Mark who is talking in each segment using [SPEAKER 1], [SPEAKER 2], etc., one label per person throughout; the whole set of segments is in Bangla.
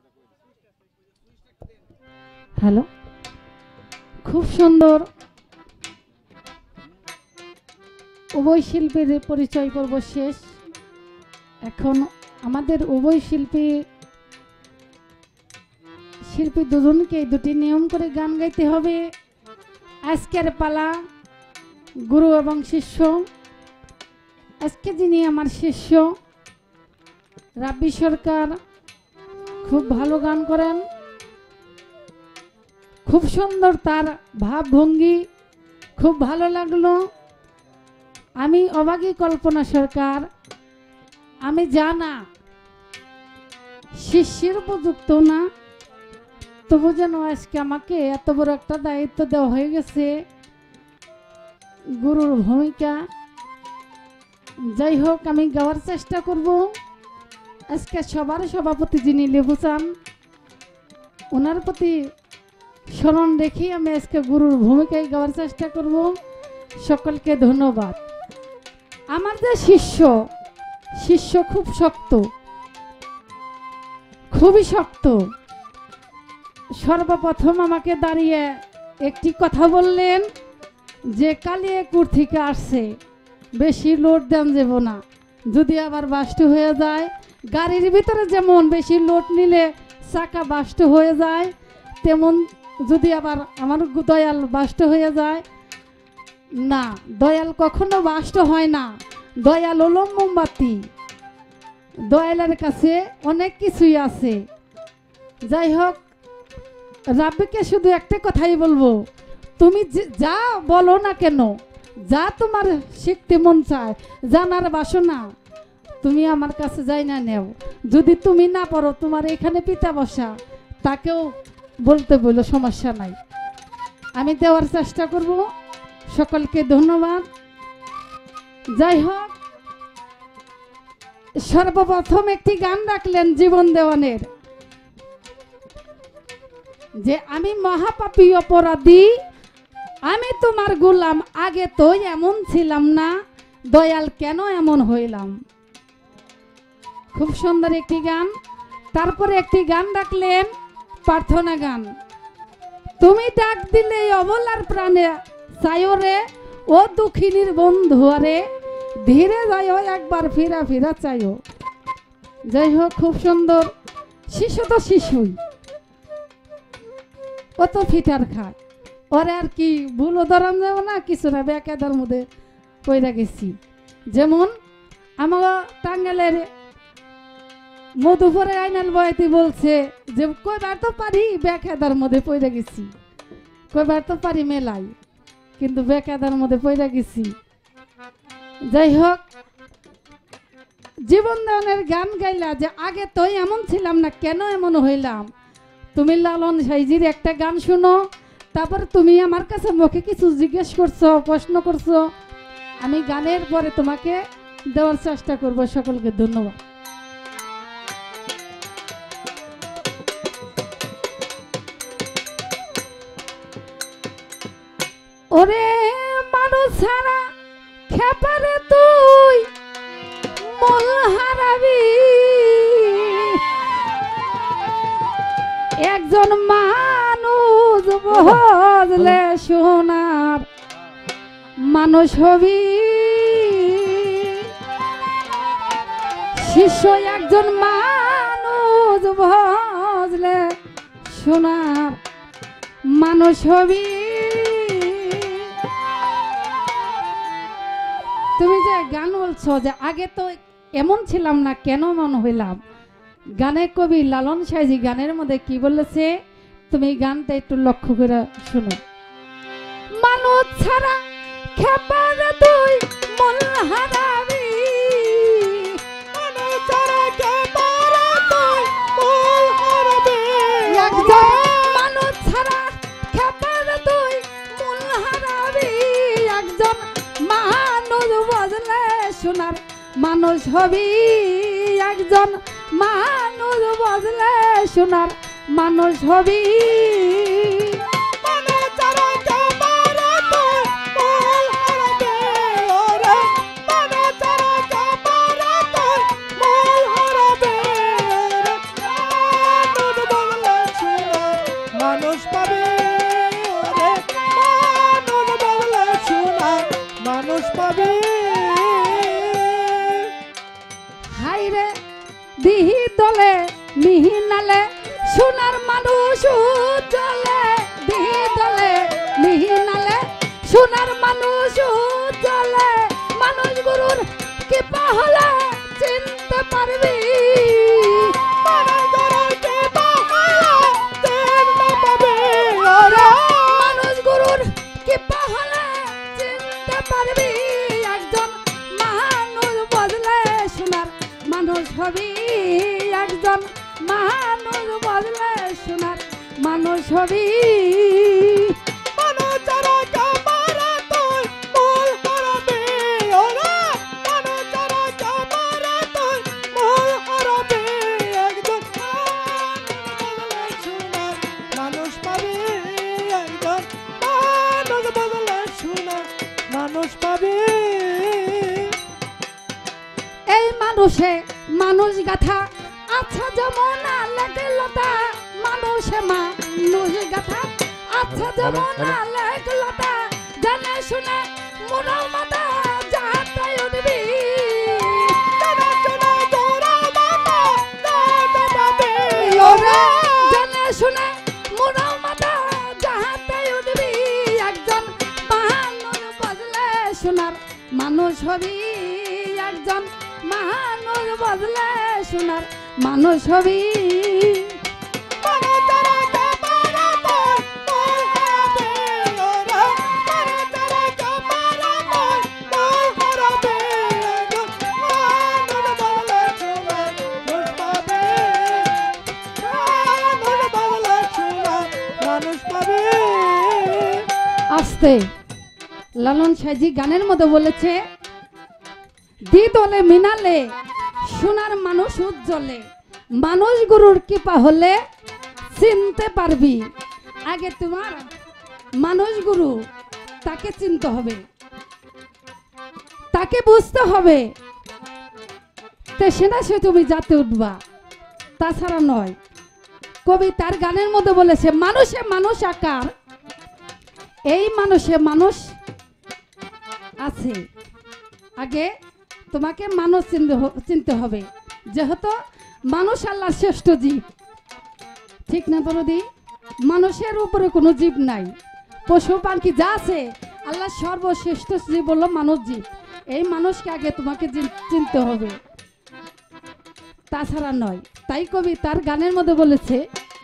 [SPEAKER 1] হ্যালো, খুব সুন্দর উভয় শিল্পীর পরিচয় পর্ব শেষ। এখন আমাদের উভয় শিল্পী দুজনকে দুটি নিয়ম করে গান গাইতে হবে। আজকের পালা গুরু এবং শিষ্য। আজকে যিনি আমার শিষ্য রাব্বি সরকার, খুব ভালো গান করেন, খুব সুন্দর তার ভাবভঙ্গি, খুব ভালো লাগলো। আমি অবাগী কল্পনা সরকার, আমি জানা শিষ্যের উপযুক্ত না, তবু যেন আজকে আমাকে এত বড় একটা দায়িত্ব দেওয়া হয়ে গেছে, গুরুর ভূমিকা। যাই হোক, আমি গাওয়ার চেষ্টা করব। আজকে সবার সভাপতি যিনি লেবু চান, ওনার প্রতি স্মরণ রেখে আমি আজকে গুরুর ভূমিকায় গাওয়ার চেষ্টা করব। সকলকে ধন্যবাদ। আমার যে শিষ্য খুব শক্ত, খুবই শক্ত। সর্বপ্রথম আমাকে দাঁড়িয়ে একটি কথা বললেন যে কালিয়াকুর থেকে আসছে, বেশি লোড দেন যাব না, যদি আবার বাস্ট হয়ে যায়। গাড়ির ভিতরে যেমন বেশি লোড নিলে চাকা বাস্ট হয়ে যায়, তেমন যদি আবার আমার দয়াল বাস্ট হয়ে যায় না, দয়াল কখনো বাস্ট হয় না। দয়াল হলো মোমবাতি, দয়ালের কাছে অনেক কিছুই আছে। যাই হোক, রাব্বিকে শুধু একটা কথাই বলবো, তুমি যা বলো না কেন, যা তোমার শিখতে মন চায়, জানার বাসনা, তুমি আমার কাছে যাই না নেও। যদি তুমি না পারো, তোমার এখানে পিতা বসা, তাকেও বলতে বলো, সমস্যা নাই, আমি দেওয়ার চেষ্টা করব। সকলকে ধন্যবাদ। যাই হোক, সর্বপ্রথম একটি গান রাখলেন জীবন দেওয়ানের, যে আমি মহাপাপী অপরাধী, আমি তোমার গোলাম, আগে তো এমন ছিলাম না, দয়াল কেন এমন হইলাম। খুব সুন্দর একটি গান। তারপরে একটি গান রাখলেন প্রার্থনা গান, তুমি ডাক দিলে অবলার প্রাণে চাইরে, ও দুঃখিনীর বন্ধু আরে, ধীরে যাইও একবার ফিরা ফিরা চাইও। যাই হোক, খুব সুন্দর। শিশু তো শিশুই, ও তো ফিটার খায়, ওরে আর কি ভুল ধরান যাব না, কিছু না, বেকায়দার মধ্যে পইরা গেছি। যেমন আমার টাঙ্গালের মধুপুরে আইনাল বয়াতি বলছে যে কয়বার তো পারি, বেকায়দার মধ্যে পইরা গেছি, কয়বার তো পারি মেলাই, কিন্তু বেকায়দার মধ্যে পইরা গেছি। যাই হোক, জীবন দানের গান গাইলা যে আগে তো এমন ছিলাম না, কেন এমন হইলাম। তুমি লালন সাইজির একটা গান শুনো, তারপর তুমি আমার কাছে মুখে কিছু জিজ্ঞেস করছো, প্রশ্ন করছো, আমি গানের পরে তোমাকে দেওয়ার চেষ্টা করব। সকলকে ধন্যবাদ। ওরে মানুষ ছাড়া খেপারে তুই মূল হারাবি, একজন মানুষ বজলে সোনার মানুষ হবি। শিষ্য একজন মানুষ বজলে সোনার মানুষ হবি। তুমি যে গান বলছো যে আগে তো এমন ছিলাম না, কেন মন হইলাম, গানের কবি লালন সাইজি গানের মধ্যে কি বলেছে, তুমি গানটা একটু লক্ষ্য করে শুনো। মানুষ ছাড়া খেপার তুই মন হারাবি, মানুষ ছাড়া খেপার তুই মন হারাবি, একজন মানুষ ছাড়া খেপার তুই মন হারাবি, একজন মানুষ বজলে সোনার মানুষ হবি, একজন মানুষ বজলে সোনার মানুষ হবি। দিহি দলে মিহিনালে সোনার মানুষ উজ্জ্বলে দিহি দলে মিহিনালে সোনার মানুষ উজ্জ্বলে মানুষ গুরুর কৃপা হলে চিনতে পারবি মানুষ গুরুর কৃপা হলে চিনতে পারবি একজন মানুষ বদলে সোনার মানুষ হবি একজন মানুষ বদলে সোনার মানুষ হবি এই মানুষে মানুষ গাথা আচ্ছা যমুনা লেগে লতা মানুষে মানুষ গাথা আচ্ছা যমুনা লেগে লতা জানে শুনে মোরাও মাতা যাহাতাই উঠবি জানে শুনে মোরাও মাতা যাহাতাই উঠবি একজন মানুষ বদলে সোনার মানুষ হবি একজন মানুষ বদলে সোনার মানুষ হবি আস্তে লালন সাইজি গানের মধ্যে বলেছে দ্বিদলে মিনালে সোনার মানুষ উজ্জ্বলে মানুষ গুরুর কৃপা হলে চিনতে পারবি আগে তোমার মানুষ গুরু তাকে চিনতে হবে তাকে বুঝতে হবে তে সেনা সে তুমি যাতে উঠবা তাছাড়া নয় কবি তার গানের মধ্যে বলেছে মানুষে মানুষ আকার এই মানুষে মানুষ আছে আগে তোমাকে মানুষ চিনতে হবে যেহেতু মানুষ আল্লাহর শ্রেষ্ঠ জীব ঠিক না দরদি মানুষের উপরে কোনো জীব নাই পশু পাখি যা আছে আল্লাহ সর্বশ্রেষ্ঠ জীব হলো মানব জীব এই মানুষকে আগে তোমাকে চিনতে হবে তাছাড়া নয় তাই কবি তার গানের মধ্যে বলেছে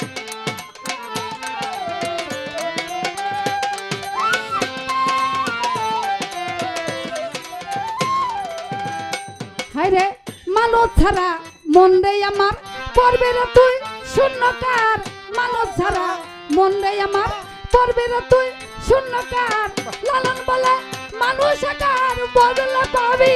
[SPEAKER 1] হায়রে মানুষ ছাড়া মন রে আমার পড়বে রে তুই শূন্যকার মানুষ ছাড়া মন রে আমার পড়বে রে তুই শূন্যকার লালন বলে মানুষ আকার বদলে পাবি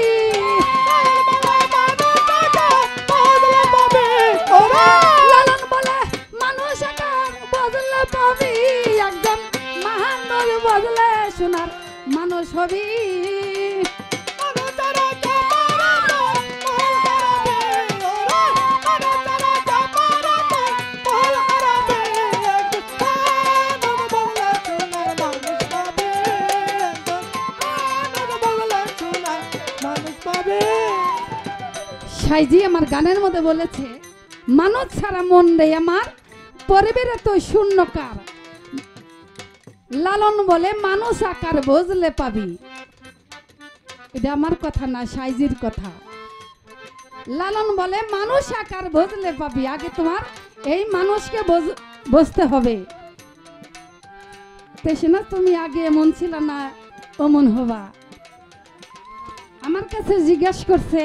[SPEAKER 1] লালন বলে মানুষ আকার বদলে পাবি একজন মানুষ বদলে সোনার মানুষ হবি সাইজি আমার গানের মধ্যে বলেছে মানুষ ছাড়া মন রে আমার পরিবেরে তো শূন্যকার লালন বলে মানুষ আকার বুঝলে পাবি এটা আমার কথা না সাইজির কথা লালন বলে মানুষ আকার বুঝলে পাবি আগে তোমার এই মানুষকে বুঝতে হবে তেসনা তুমি আগে এমন ছিল না অমন হবা আমার কাছে জিজ্ঞাসা করছে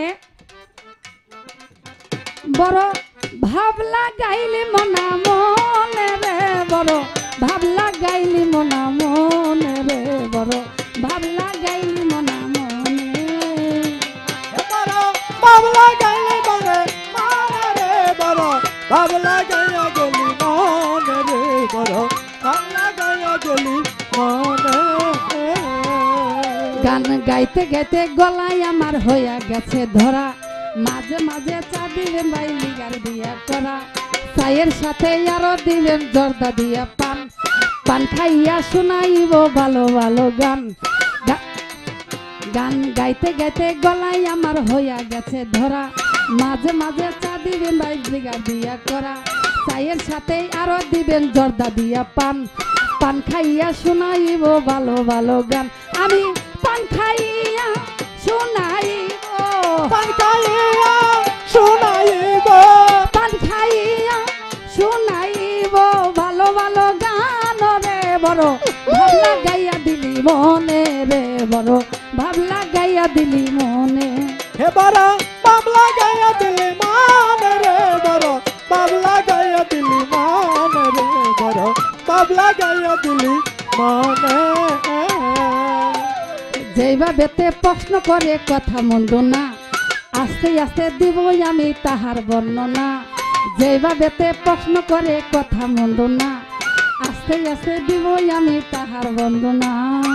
[SPEAKER 1] বড় ভাবলা গাইলি মনা মনে রে বড় ভাবলা গাইলি মনা মনে রে বড় ভাবলা গাইলি মনা মনে
[SPEAKER 2] ভাবলা গাইলি মনে রে বড় ভাবলা গাইয়া গলি মনে রে বড় ভাবলা গাইয়া গলি মনে
[SPEAKER 1] গান গাইতে গাইতে গলায় আমার হইয়া গেছে ধরা মাঝে মাঝে চা দিবেন ভাই লিগার দিয়া করা চায়ের সাথে আরো দিবেন জর্দা দিয়া পান পান খাইয়া শোনাইব ভালো ভালো গান গান গাইতে গাইতে গলায় আমার হইয়া গেছে ধরা মাঝে মাঝে চা দিবেন 22 বিঘা দিয়া করা, চায়ের সাথে আরো দিবেন জর্দা দিয়া পান, পান খাইয়া শোনাইব ভালো ভালো গান, আমি পান খাইয়া শোনাইব,
[SPEAKER 2] পান খাইয়া শোনাইব,
[SPEAKER 1] পান খাইয়া শোনাইব ভালো ভালো গান রে বড় ভাব লাগাইয়া দিলি মনে রে বড় ভাব লাগাইয়া দিলি মনে।
[SPEAKER 2] হে বড় বাবলা গায়া দিলি মান রে বড় বাবলা গায়া দিলি মান রে বড় বাবলা গায়া দিলি মানে।
[SPEAKER 1] যেভাবেতে প্রশ্ন করে কথা মন্দ না, আস্তে আস্তে দিব আমি তাহার বর্ণনা, যেভাবেতে প্রশ্ন করে কথা মন্দ না, আস্তে আস্তে দিব আমি তাহার বন্দনা।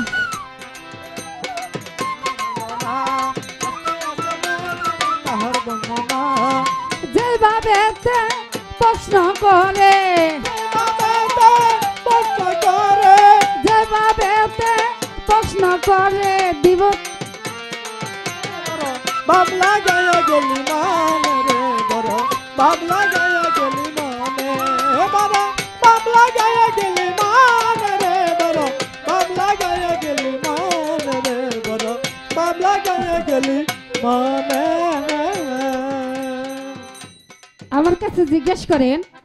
[SPEAKER 2] তাহার বর্ণনা
[SPEAKER 1] যেভাবেতে প্রশ্ন করে,
[SPEAKER 2] প্রশ্ন করে
[SPEAKER 1] যেভাবেতে প্রশ্ন করে দিব
[SPEAKER 2] বাবলা গায়া গেলি মানে রে বড় বাবলা গায়া গেলি মানে। হে বড় বাবলা গায়া গেলি মানে রে বড় বাবলা গায়া গেলি মানে রে বড় বাবলা গায়া গেলি মানে।
[SPEAKER 1] আমার কাছে জিজ্ঞেস করেন